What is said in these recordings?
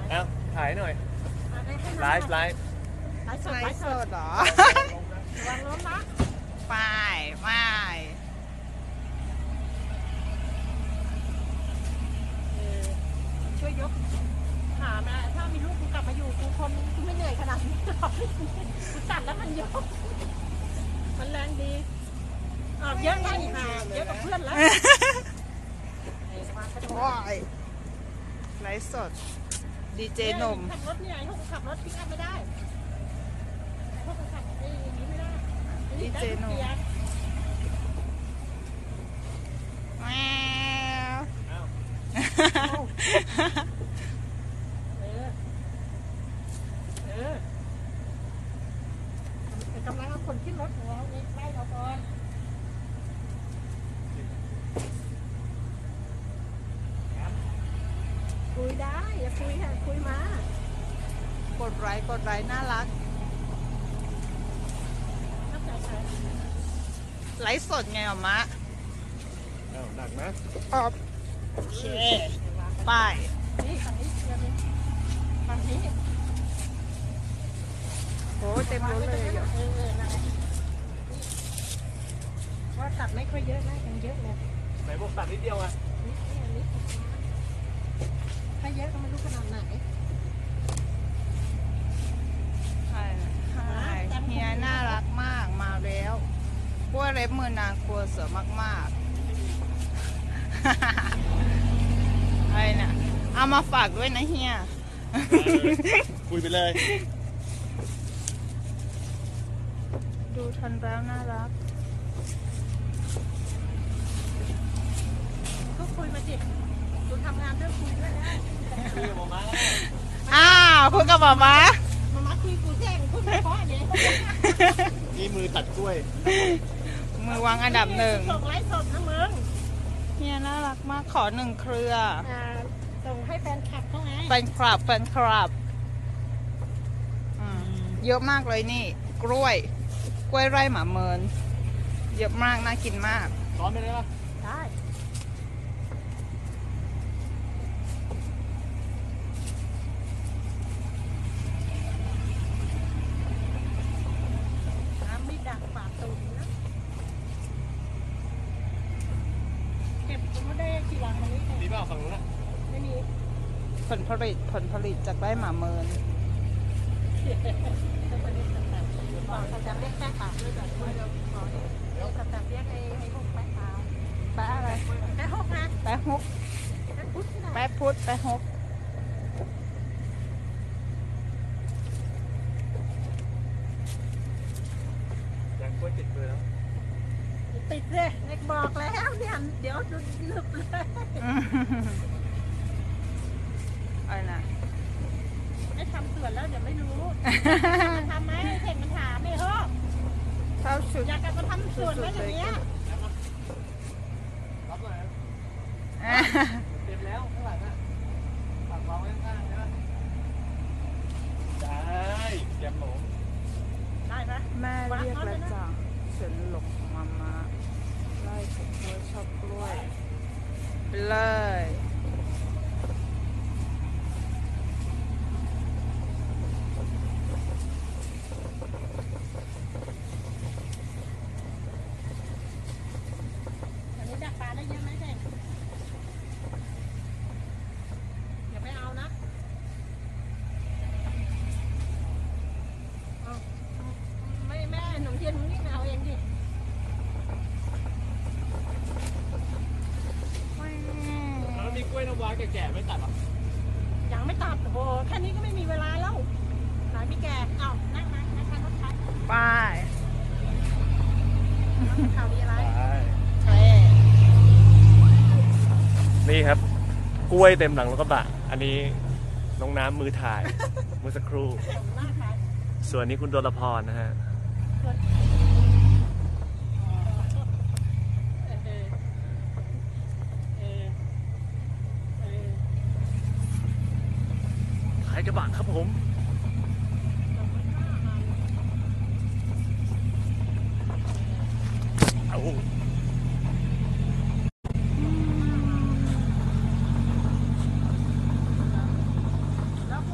เอ้าถ่ายหน่อยไลฟ์สดเหรอวางล้มนะไปช่วยยกขามาถ้ามีลูกกูกลับมาอยู่กูไม่เหนื่อยขนาดนี้หรอกกูตัดแล้วมันยกมันแรงดีเยอะแค่อีกหาเยอะกับเพื่อนแล้วว้ายไลฟ์สดดีเจหนุ่มขับรถเนี่ยพวกขับรถพิกอัพไม่ได้พวกขับอย่างนี้ไม่ได้ดีเจหนุ่มแมวกำลังเอาคนขึ้นรถของเราเองไล่เราก่อนคุยได้อย่าคุยค่ะคุยมากดไลค์น่ารักไลฟ์สดไงอ่ะมะหนักนะโอเคไปนี่ฝั่งนี้ฝั่งนี้โอ้เต็มรถเลยว่าตัดไม่ค่อยเยอะนะยังเยอะเลยไหนบอกตัดนิดเดียวอ่ะถ้าเยอะก็ไม่รู้ขนาดไหนเฮียน่ารักมากมาแล้วกลัวเล็บมือนางกลัวเสือมากๆอะไรเนี่ยเอามาฝากด้วยนะเฮียคุยไปเลยดูทันแล้วน่ารักก็คุยมาจิดูทำงานเรื่องคุยด้วยนะคุยกับหมอม้าอ้าวคุยกับหมอม้าคุยกูแจ้งคุยไม่พอเนี่ยนี่มือตัดกล้วยมือวางอันดับหนึ่งส่งไลฟ์สดนะมึงเฮียน่ารักมากขอ1 เครือส่งให้แฟนคลับเขาไงแฟนคลับเยอะมากเลยนี่กล้วยไร่หมาเมินเยอะมากน่ากินมากร้อนไปเลยป่ะได้ไม่ดักปากตูดนะเก็บไม่ได้กี่วันวันนี้มีเปล่าฝั่งนู้นนะไม่มีผลผลิตจากไร่หมาเมินจะเรียกแป้งปากด้วยแบบเดี๋ยวจะเรียกไอ้พวกแป้งปากแปะอะไรแป้งฮกนะแปะฮกแปะพุทธแปะฮกยังกล้วยติดมือแล้วติดเลยเล็กบอกแล้วเนี่ยเดี๋ยวดูลึบเลยอะไรนะไม่ทำส่วนแล้วเดี๋ยวไม่รู้ทำไหมเห็นมันถามเลยเหรออยากจะทำส่วนไว้อย่างเงี้ยรับเลยเต็มแล้วข้างหลังอ่ะฝั่งเราข้างๆใช่ไหมได้แกมหมูได้ไหมแม่เรียกแล้วจ้ะเฉินหลงมาไล่ผมกล้วยชอบกล้วยไปเลยมีกล้วยน้ำว้าแก่ๆไม่ตัดหรอยังไม่ตัดโอ้แค่นี้ก็ไม่มีเวลาแล้วไหนมีแก่นั่งนะคะรถคันไปข่าวดีอะไรนี่ครับกล้วยเต็มหลังรถกระบะอันนี้น้องน้ำมือถ่ายเมื่อสักครู่ส่วนนี้คุณดลพรนะฮะกระบะครับผมเอาแล้ว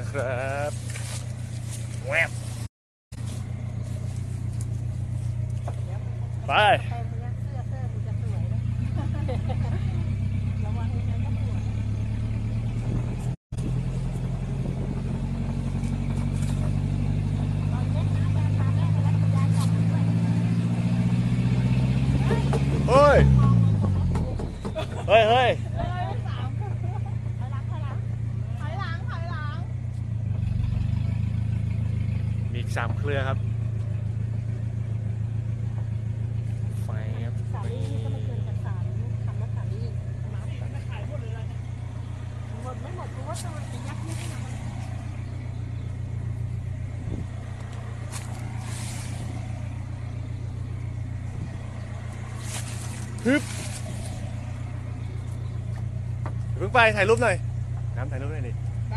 นะครับแวบไปแพงเนี้ยเสื้อมันจะสวยนะระวังนะก็สวยตอนเล็กนะแม่พาแม่ไปรับยายกลับมาด้วยเฮ้ย เฮ้ย เฮ้ยสามถอยหลังถอยหลังถอยหลังถอยหลังมีอีก3 เครือครับ ไฟครับสาลี่ก็ไม่เกินจาก3คำว่าสาลี่มาไม่ขายหมดเลยหมดไม่หมดเพราะว่าจะยักษ์นี่ให้หนักฮึบเพิ่งไปถ่ายรูปหน่อย น้ำถ่ายรูปหน่อยดิได้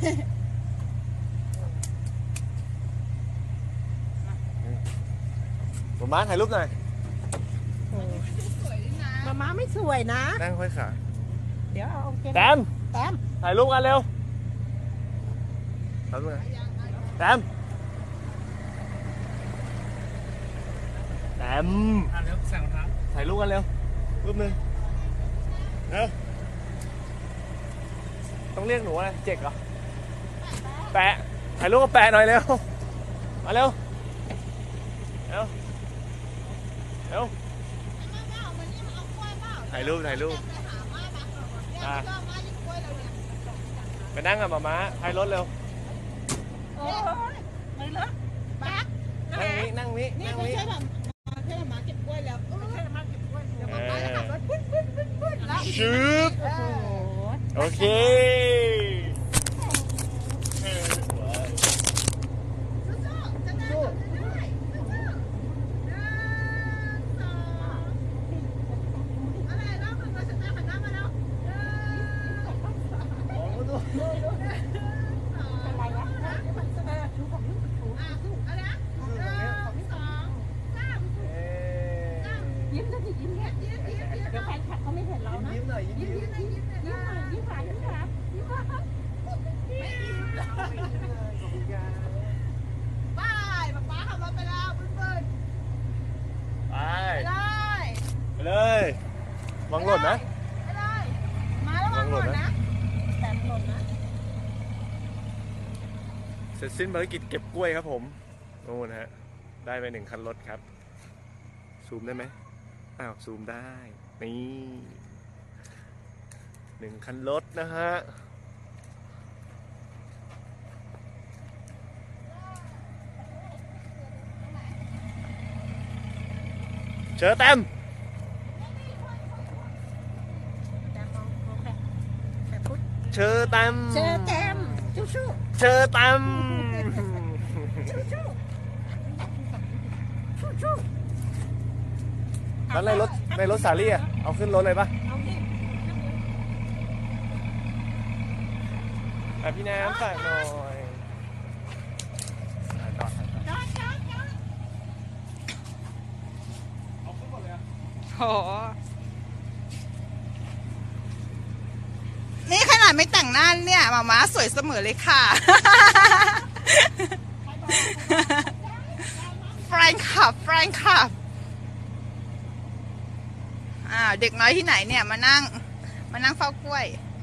ผมมาถ่ายรูปหน่อยสวยด้วยนะมาม้าไม่สวยนะนั่งค่อยขาเดี๋ยวเอาโอเคแตมแต้มถ่ายรูปกันเร็วถ่ายรูปกันแตมแตมเร็วสั่งครับถ่ายรูปกันเร็ว รูปหนึ่งเร็วต้องเรียกหนูอะไรเจ๊กเหรอ แปะ ถ่ายรูปกับแปะหน่อยเร็ว มาเร็ว เร็ว เร็ว ถ่ายรูปอ่ะไปนั่งกับหมาม้าถ่ายรถเร็วโอ้ยไม่เลอะแป๊กนั่งนี้นี่นั่งไม่นี้ใช่แบบแค่มาเก็บกล้วยแล้วไม่ใช่มาเก็บกล้วยเดี๋ยวมาไปแล้วขับรถปึ๊ดปึ๊ดปึ๊ดปึ๊ดแล้วชึบโอ้โหโอเคอะไรวะชูของลูกชูยิ้มแล้วสิยิ้มแค่เดี๋ยวแฟนคลับเขาไม่เห็นเรานะยิ้มหน่อยยิ้มยิ้มหน่อยยิ้มหวานยิ้มหวานยิ้มหวานป้ายป๊าขับรถไปแล้วปึ๊ดปึ๊ดไปเลยไปเลยวังหล่นนะไปเลยมาแล้ววางหล่นนะแต่หล่นนะเสร็จสิ้นภารกิจเก็บกล้วยครับผมโน่นฮะ ได้ไป1 คันรถครับ ซูมได้ไหมอ้าว ซูมได้ นี่1 คันรถนะฮะ เจอเต็มแต่มองโอเคแต่พุทธเชอเต็มเจอแต้มชูชูเชอเต็มชูชูชูชูแล้วในรถสาลี่อ่ะ เอาขึ้นรถเลยปะเอาดิพี่น้ำฝากหน่อยต่อจอดจอดจอดเอาขึ้นหมดเลยอ่ะโหนี่ขนาดไม่แต่งหน้าเนี่ยหมาม้าสวยเสมอเลยค่ะ แฟนคลับเด็กน้อยที่ไหนเนี่ยมานั่งเฝ้ากล้วย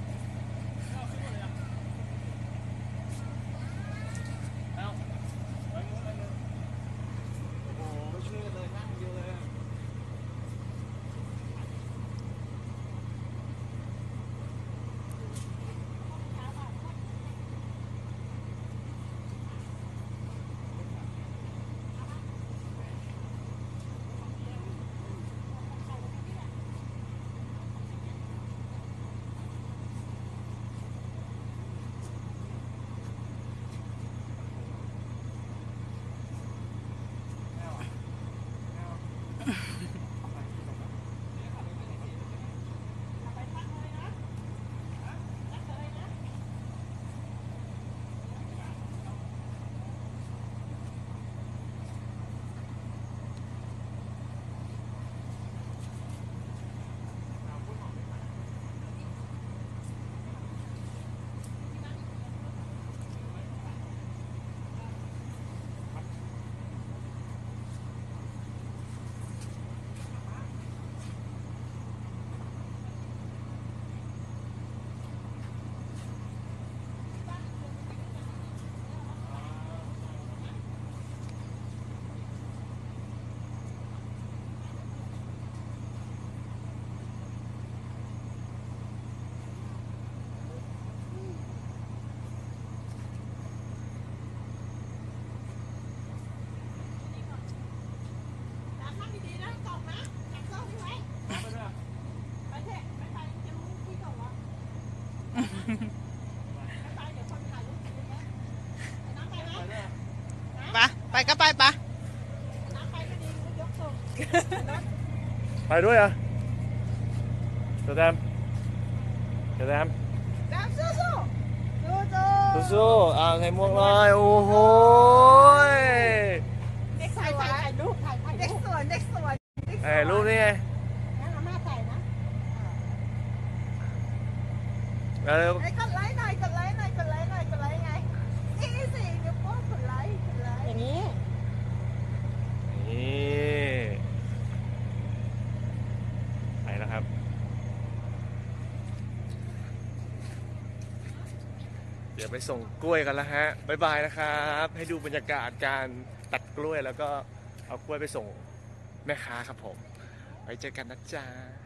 โอ้โหไม่ช่วยกันเลยนั่งเดียวเลยอะนะจับโซ่พี่ไว้ไปเถอะไม่ไปจะรู้ที่ส่งเหรอไม่ไปเดี๋ยวคนถ่ายรูปเยอะแยะน้ำไปไหมไปก็ไปปะน้ำไปก็ดียกส่งไปด้วยเหรอเดี๋ยวแดมน้ำสู้สู้สู้สู้ๆใส่หมวกหน่อยโอ้โหเด็กถ่ายรูปถ่ายเด็กรูปสวนเด็กสวนรูปนี่ไงนะอาม่าใส่นะแล้วไอ้กดไลค์หน่อยกดไลค์หน่อยกดไลค์หน่อยกดไลค์ไงนี่สิเดี๋ยวโป๊กดไลค์กดไลค์อย่างนี้นี่ไปแล้วครับ เดี๋ยวไปส่งกล้วยกันแล้วฮะบ๊ายบายนะครับ ให้ดูบรรยากาศการตัดกล้วยแล้วก็เอากล้วยไปส่งแม่ค้าครับผม ไว้เจอกันนะจ๊ะ